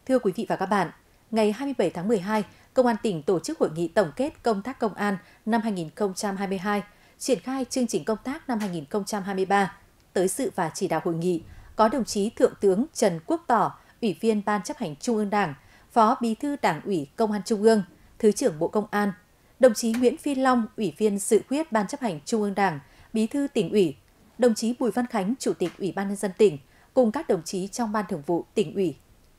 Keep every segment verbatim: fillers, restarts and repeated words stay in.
Thưa quý vị và các bạn, ngày hai mươi bảy tháng mười hai, Công an tỉnh tổ chức hội nghị tổng kết công tác công an năm hai nghìn không trăm hai mươi hai, triển khai chương trình công tác năm hai nghìn không trăm hai mươi ba. Tới dự và chỉ đạo hội nghị có đồng chí Thượng tướng Trần Quốc Tỏ, Ủy viên Ban Chấp hành Trung ương Đảng, Phó Bí thư Đảng ủy Công an Trung ương, Thứ trưởng Bộ Công an, đồng chí Nguyễn Phi Long, Ủy viên Dự khuyết Ban Chấp hành Trung ương Đảng, Bí thư Tỉnh ủy, đồng chí Bùi Văn Khánh, Chủ tịch Ủy ban Nhân dân tỉnh, cùng các đồng chí trong Ban Thường vụ Tỉnh ủy.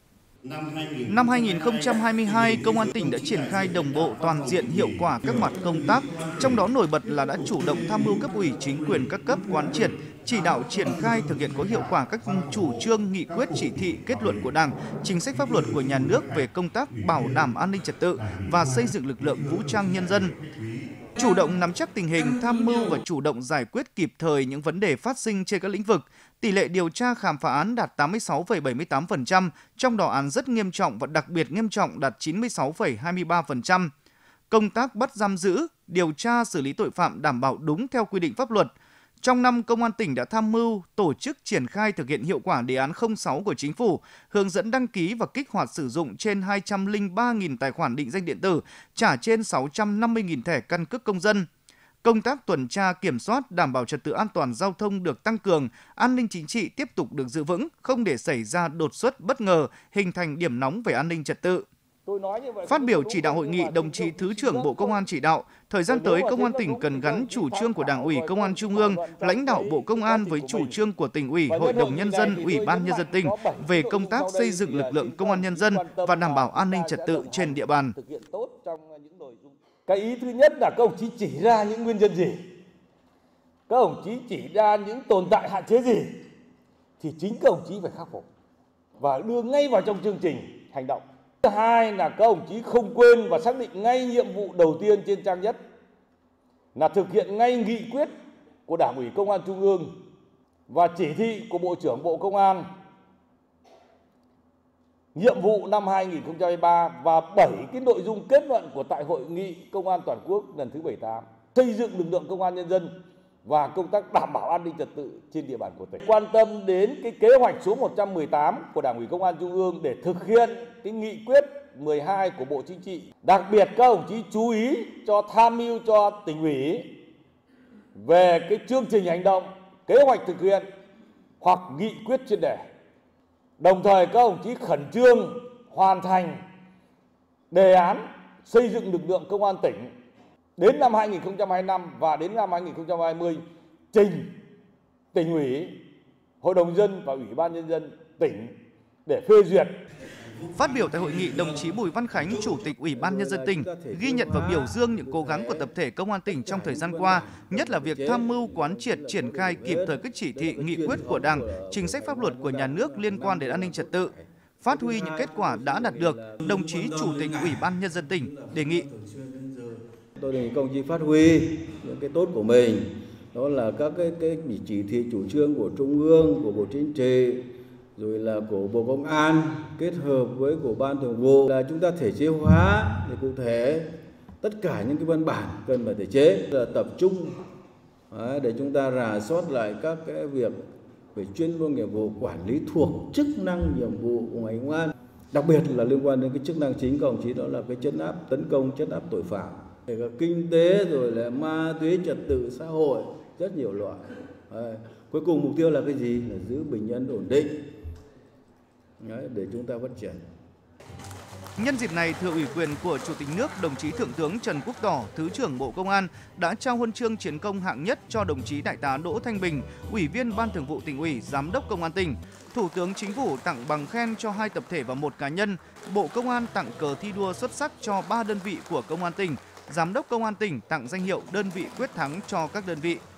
Năm hai nghìn không trăm hai mươi hai, Công an tỉnh đã triển khai đồng bộ toàn diện hiệu quả các mặt công tác, trong đó nổi bật là đã chủ động tham mưu cấp ủy chính quyền các cấp quán triệt, chỉ đạo triển khai thực hiện có hiệu quả các chủ trương, nghị quyết, chỉ thị, kết luận của Đảng, chính sách pháp luật của nhà nước về công tác bảo đảm an ninh trật tự và xây dựng lực lượng vũ trang nhân dân. Chủ động nắm chắc tình hình, tham mưu và chủ động giải quyết kịp thời những vấn đề phát sinh trên các lĩnh vực. Tỷ lệ điều tra khám phá án đạt tám mươi sáu phẩy bảy mươi tám phần trăm, trong đó án rất nghiêm trọng và đặc biệt nghiêm trọng đạt chín mươi sáu phẩy hai mươi ba phần trăm. Công tác bắt giam giữ, điều tra xử lý tội phạm đảm bảo đúng theo quy định pháp luật. Trong năm, Công an tỉnh đã tham mưu tổ chức triển khai thực hiện hiệu quả đề án không sáu của Chính phủ, hướng dẫn đăng ký và kích hoạt sử dụng trên hai trăm lẻ ba nghìn tài khoản định danh điện tử, trả trên sáu trăm năm mươi nghìn thẻ căn cước công dân. Công tác tuần tra kiểm soát đảm bảo trật tự an toàn giao thông được tăng cường, an ninh chính trị tiếp tục được giữ vững, không để xảy ra đột xuất bất ngờ, hình thành điểm nóng về an ninh trật tự. Phát biểu chỉ đạo hội nghị, đồng chí Thứ trưởng Bộ Công an chỉ đạo, thời gian tới Công an tỉnh cần gắn chủ trương của Đảng ủy Công an Trung ương, lãnh đạo Bộ Công an với chủ trương của Tỉnh ủy, Hội đồng Nhân dân, Ủy ban Nhân dân tỉnh về công tác xây dựng lực lượng Công an Nhân dân và đảm bảo an ninh trật tự trên địa bàn. Cái ý thứ nhất là các đồng chí chỉ ra những nguyên nhân gì, các đồng chí chỉ ra những tồn tại hạn chế gì, thì chính các đồng chí phải khắc phục và đưa ngay vào trong chương trình hành động. Thứ hai là các đồng chí không quên và xác định ngay nhiệm vụ đầu tiên trên trang nhất là thực hiện ngay nghị quyết của Đảng ủy Công an Trung ương và chỉ thị của Bộ trưởng Bộ Công an nhiệm vụ năm hai nghìn không trăm hai mươi ba và bảy cái nội dung kết luận của tại Hội nghị Công an Toàn quốc lần thứ bảy mươi tám, xây dựng lực lượng Công an Nhân dân và công tác đảm bảo an ninh trật tự trên địa bàn của tỉnh. Quan tâm đến cái kế hoạch số một trăm mười tám của Đảng ủy Công an Trung ương để thực hiện cái nghị quyết mười hai của Bộ Chính trị. Đặc biệt các đồng chí chú ý cho tham mưu cho Tỉnh ủy về cái chương trình hành động, kế hoạch thực hiện hoặc nghị quyết chuyên đề. Đồng thời các đồng chí khẩn trương hoàn thành đề án xây dựng lực lượng Công an tỉnh đến năm hai nghìn không trăm hai mươi lăm và đến năm hai nghìn không trăm hai mươi trình Tỉnh ủy, Hội đồng Nhân dân và Ủy ban Nhân dân tỉnh để phê duyệt. Phát biểu tại hội nghị, đồng chí Bùi Văn Khánh, Chủ tịch Ủy ban Nhân dân tỉnh, ghi nhận và biểu dương những cố gắng của tập thể Công an tỉnh trong thời gian qua, nhất là việc tham mưu quán triệt triển khai kịp thời các chỉ thị, nghị quyết của Đảng, chính sách pháp luật của nhà nước liên quan đến an ninh trật tự. Phát huy những kết quả đã đạt được, đồng chí Chủ tịch Ủy ban Nhân dân tỉnh đề nghị. Tôi đề nghị công chí phát huy những cái tốt của mình, đó là các cái, cái chỉ thị chủ trương của Trung ương, của Bộ Chính trị, rồi là của Bộ Công an kết hợp với của Ban Thường vụ, là chúng ta thể chế hóa để cụ thể tất cả những cái văn bản cần phải thể chế, là tập trung để chúng ta rà soát lại các cái việc về chuyên môn nghiệp vụ, quản lý thuộc chức năng nhiệm vụ của ngành công an, đặc biệt là liên quan đến cái chức năng chính của đồng chí, đó là cái trấn áp, tấn công trấn áp tội phạm, kể cả kinh tế rồi là ma túy, trật tự xã hội, rất nhiều loại. Đấy. Cuối cùng mục tiêu là cái gì? Là giữ bình yên ổn định. Đấy, để chúng ta phát triển. Nhân dịp này, thừa ủy quyền của Chủ tịch nước, đồng chí Thượng tướng Trần Quốc Tỏ, Thứ trưởng Bộ Công an đã trao huân chương chiến công hạng nhất cho đồng chí Đại tá Đỗ Thanh Bình, Ủy viên Ban Thường vụ Tỉnh ủy, Giám đốc Công an tỉnh. Thủ tướng Chính phủ tặng bằng khen cho hai tập thể và một cá nhân. Bộ Công an tặng cờ thi đua xuất sắc cho ba đơn vị của Công an tỉnh. Giám đốc Công an tỉnh tặng danh hiệu đơn vị quyết thắng cho các đơn vị.